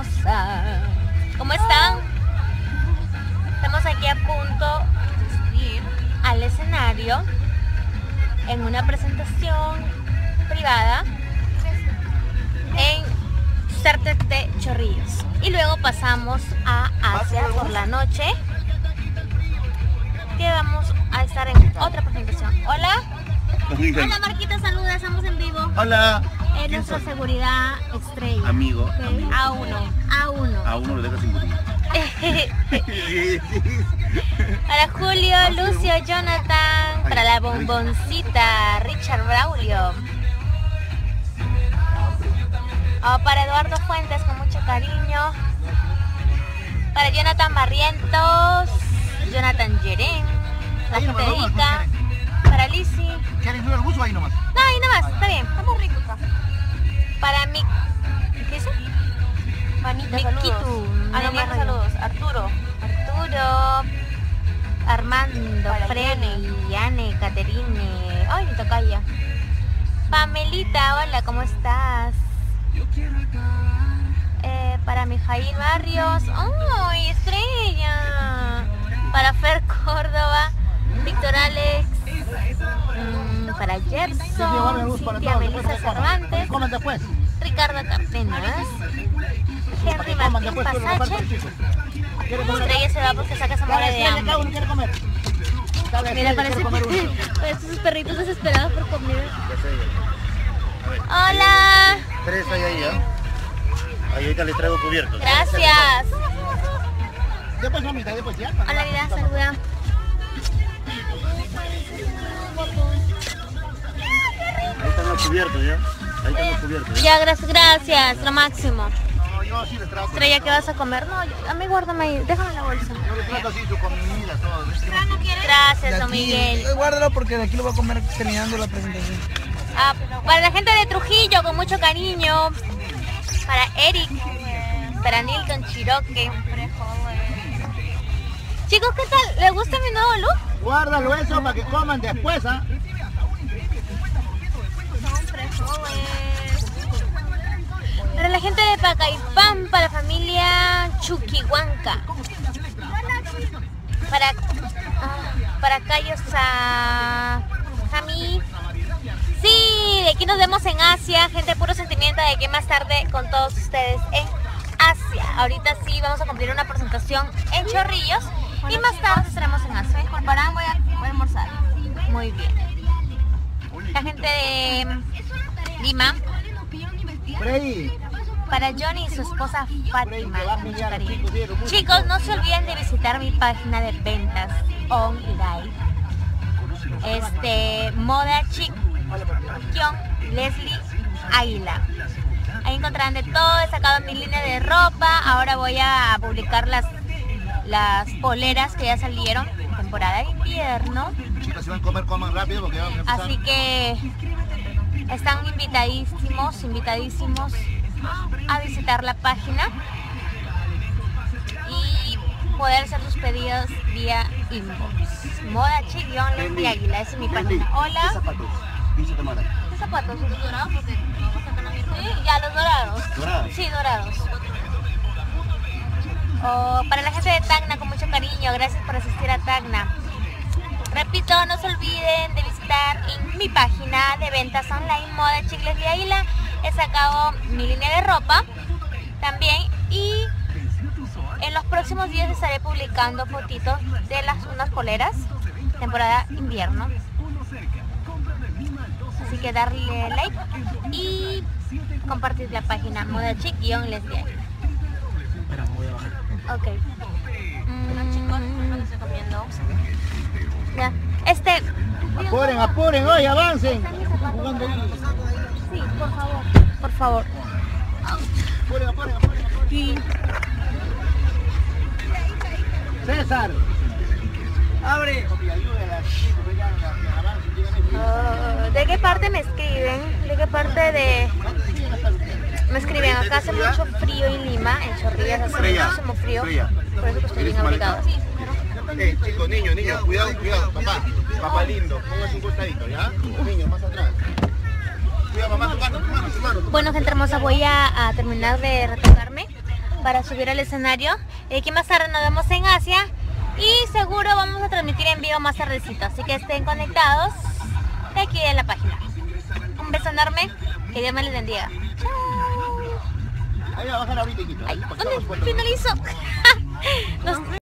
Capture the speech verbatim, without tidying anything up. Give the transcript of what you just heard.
hermosa. ¿Cómo están? Estamos aquí a punto de ir al escenario en una presentación privada en Certete Chorrillos. Y luego pasamos a Asia por la noche, que vamos a estar en otra presentación. Hola. Hola Marquita, saluda, estamos en vivo. Hola. Es nuestra seguridad estrella. Amigo. Okay. amigo. A uno. A uno. A uno lo deja sin cumplir. Para Julio, Lucio, Jonathan, para la bomboncita, Richard Braulio. Oh, para Eduardo Fuentes con mucho cariño. Para Jonathan Barrientos, Jonathan Yeren, la gente de Ica. Para Lizzy. ¿Quieres ir al bus o ahí nomás? No, ahí nomás, está bien, estamos ricos acá. Para mi... ¿Qué dice? Manita, Miquitu. saludos. Ah, no, más Nene saludos. Arturo. Arturo. Armando, Para Freni, Yane, Caterine. Ay, mi tocaya. Pamelita, hola, ¿cómo estás? Eh, para Mijail Barrios. ¡Ay, estrella! Para Fer Córdoba, Víctor Alex, mmm, para Gerson, Cintia Melissa Cervantes, Ricardo Capenas, Henry Martín Pasache. Estrella se va porque saca esa mora de hambre. Mira, parece, parece sus perritos desesperados por comida. Hola. Tres hay ahí, ¿eh? Ahí ahorita les traigo cubiertos. Gracias. Después, mamita, después ya. Hola, vida, saluda. Ahí están los cubiertos, ¿ya? Ahí están los cubiertos. Ya, gracias, gracias, lo máximo. No, yo sí les traigo. Estrella, ¿qué vas a comer? No, yo- a mí guárdame ahí, déjame la bolsa. Yo les traigo así su comida, todo. Gracias, don Miguel. Eh, Guárdalo porque de aquí lo voy a comer terminando la presentación. Ah, para la gente de Trujillo, con mucho cariño. Para Eric, para Nilton Chiroque. Chicos, ¿qué tal? ¿Les gusta mi nuevo look? Guárdalo eso para que coman después, ¿ah? Para la gente de Pacaipán, para la familia Chuquihuanca. Para, ah, para Cayos a Jami. Sí, de aquí nos vemos en Asia, gente, puro sentimiento de que más tarde con todos ustedes en Asia. Ahorita sí vamos a cumplir una presentación en Chorrillos y más tarde estaremos en Asia. Para voy a, voy a almorzar. Muy bien. La gente de Lima. Freddy. Para Johnny y su esposa Fátima, con mucho cariño. Chicos, no se olviden de visitar mi página de ventas online. Este, Moda Chic, Leslie Águila. Ahí encontrarán de todo, he sacado mi línea de ropa. Ahora voy a publicar las, las poleras que ya salieron, temporada de invierno. Chicos, si van a comer, coman rápido porque vamos a empezar. Así que están invitadísimos, invitadísimos a visitar la página y poder hacer sus pedidos vía inbox. Moda Chic, Leslie Águila, esa es mi página. Hola. ¿Qué zapatos? Dice Tamara. ¿Qué zapatos? ¿Los dorados? Porque vamos a sacar a mi ropa. Sí, ya, los dorados. ¿Dorados? Sí, dorados. Oh, para la gente de Tacna, con mucho cariño, gracias por asistir a Tacna. Repito, no se olviden de visitar mi página de ventas online, Moda Chic Leslie Águila. He sacado mi línea de ropa también y en los próximos días estaré publicando fotitos de las unas poleras, temporada invierno. Así que darle like y compartir la página Moda Chic-Leslie Águila. Ok. Mm, chicos, no lo estoy comiendo. Ya. Este. Apuren, apuren, hoy avancen. Sí, por favor. Por favor. Apuren, apuren, apuren. Sí. César. ¡Abre! Oh, ¿de qué parte me escriben? ¿De qué parte de...? Me escriben, acá hace mucho frío en Lima, en Chorrillos hace Freya, muchísimo frío. Freya. Por eso que estoy bien ¿Tienes abrigada. Eh, chicos, niños, niños, cuidado, cuidado, papá. Papá lindo, póngase un costadito, ¿ya? Niños, más atrás. Cuidado, mamá, tu mano, tu mano, tu mano. Bueno, gente hermosa, voy a, a terminar de retocarme para subir al escenario. Y aquí más tarde nos vemos en Asia. Y seguro vamos a transmitir en vivo más tardecito. Así que estén conectados de aquí en la página. Un beso enorme. Que Dios me les bendiga. Chao. Ahí va a bajar ahorita, hijito. Ay, ¿dónde finalizo? Los